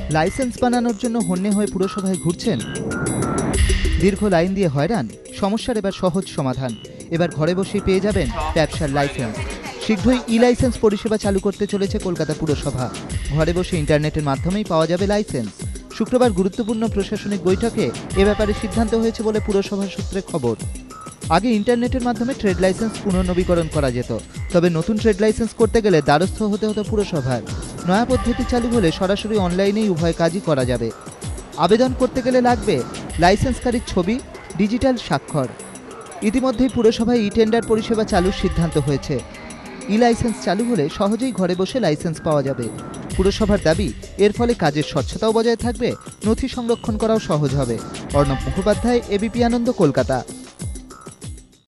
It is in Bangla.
লাইসেন্স বানানোর জন্য হন্যে হয়ে পুরসভায় ঘুরছেন? দীর্ঘ লাইন দিয়ে হয়রান? সমস্যার এবার সহজ সমাধান। এবার ঘরে বসেই পেয়ে যাবেন ব্যবসার লাইসেন্স। শীঘ্রই ই লাইসেন্স পরিষেবা চালু করতে চলেছে কলকাতা পুরসভা। ঘরে বসে ইন্টারনেটের মাধ্যমেই পাওয়া যাবে লাইসেন্স। শুক্রবার গুরুত্বপূর্ণ প্রশাসনিক বৈঠকে এ ব্যাপারে সিদ্ধান্ত হয়েছে বলে পুরসভা সূত্রে খবর। আগে ইন্টারনেটের মাধ্যমে ট্রেড লাইসেন্স পুনর্নবীকরণ করা যেত, তবে নতুন ট্রেড লাইসেন্স করতে গেলে দ্বারস্থ হতে হতো পুরসভার। নয়া পদ্ধতি চালু হলে সরাসরি অনলাইনেই উভয় কাজই করা যাবে। আবেদন করতে গেলে লাগবে লাইসেন্সকারীর ছবি, ডিজিটাল স্বাক্ষর। ইতিমধ্যেই পুরসভায় ই টেন্ডার পরিষেবা চালুর সিদ্ধান্ত হয়েছে। ই লাইসেন্স চালু হলে সহজেই ঘরে বসে লাইসেন্স পাওয়া যাবে। পুরসভার দাবি, এর ফলে কাজের স্বচ্ছতাও বজায় থাকবে, নথি সংরক্ষণ করাও সহজ হবে। অর্ণব মুখোপাধ্যায়, এবিপি আনন্দ, কলকাতা।